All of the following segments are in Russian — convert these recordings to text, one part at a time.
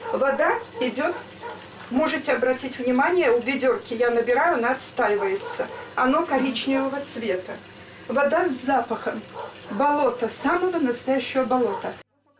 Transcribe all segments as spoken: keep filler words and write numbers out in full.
Вода идет, можете обратить внимание, у ведерки я набираю, она отстаивается. Оно коричневого цвета. Вода с запахом. Болото, самого настоящего болота.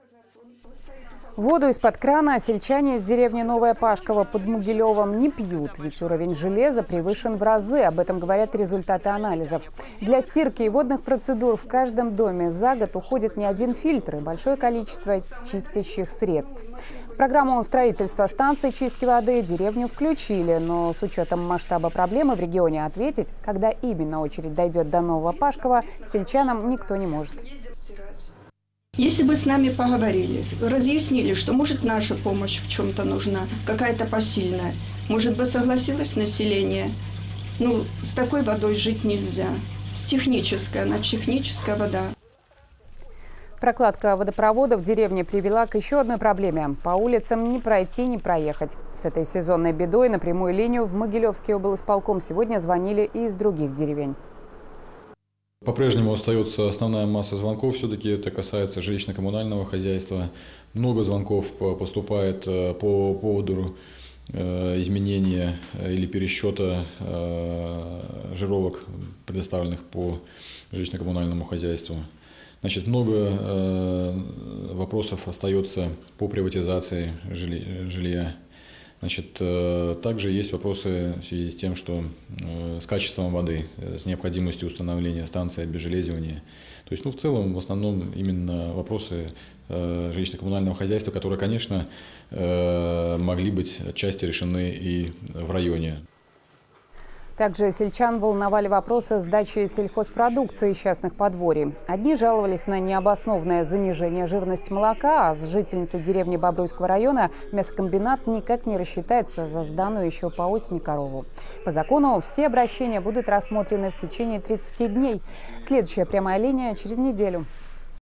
Воду из-под крана сельчане из деревни Новая Пашково под Могилевом не пьют, ведь уровень железа превышен в разы. Об этом говорят результаты анализов. Для стирки и водных процедур в каждом доме за год уходит не один фильтр и большое количество чистящих средств. В программу строительства станции чистки воды деревню включили, но с учетом масштаба проблемы в регионе ответить, когда именно очередь дойдет до Нового Пашкова, сельчанам никто не может. Если бы с нами поговорили, разъяснили, что может наша помощь в чем-то нужна, какая-то посильная, может бы согласилось население. Ну, с такой водой жить нельзя. С технической, она техническая вода. Прокладка водопровода в деревне привела к еще одной проблеме. По улицам не пройти, не проехать. С этой сезонной бедой на прямую линию в Могилевский облисполком сегодня звонили и из других деревень. По-прежнему остается основная масса звонков, все-таки это касается жилищно-коммунального хозяйства. Много звонков поступает по поводу изменения или пересчета жировок, предоставленных по жилищно-коммунальному хозяйству. Значит, много вопросов остается по приватизации жилья. Значит, также есть вопросы в связи с тем, что с качеством воды, с необходимостью установления станции обезжелезивания. То есть, ну, в целом, в основном именно вопросы жилищно-коммунального хозяйства, которые, конечно, могли быть отчасти решены и в районе. Также сельчан волновали вопросы сдачи сельхозпродукции из частных подворий. Одни жаловались на необоснованное занижение жирности молока, а с жительницей деревни Бобруйского района мясокомбинат никак не рассчитается за сданную еще по осени корову. По закону все обращения будут рассмотрены в течение тридцати дней. Следующая прямая линия через неделю.